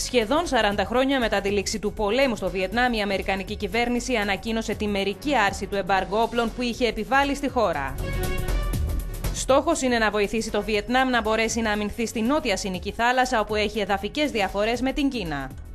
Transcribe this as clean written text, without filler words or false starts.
Σχεδόν 40 χρόνια μετά τη λήξη του πολέμου στο Βιετνάμ, η Αμερικανική κυβέρνηση ανακοίνωσε τη μερική άρση του εμπάργου όπλων που είχε επιβάλει στη χώρα. Στόχος είναι να βοηθήσει το Βιετνάμ να μπορέσει να αμυνθεί στη νότια Συνική θάλασσα, όπου έχει εδαφικές διαφορές με την Κίνα.